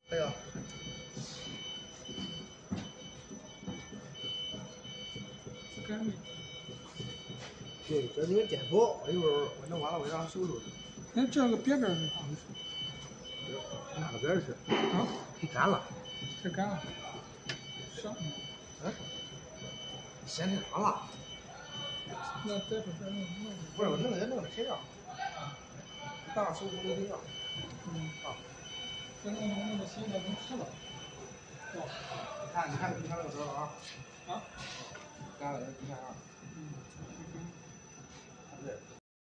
哎呀， 这干没？ 对，这你们颠簸，一会儿我弄完了我让收拾。 哎，这个别针是咋回事？ 哪个边是？ 啊， 干了。 这干了。上。 嗯。咸太长了。 那再说这弄。 不是，我弄的谁呀？大手工的谁呀？啊。 这弄的咸的能吃了。 你看那个时候啊。 啊。 干了，你看啊。 嗯。 对。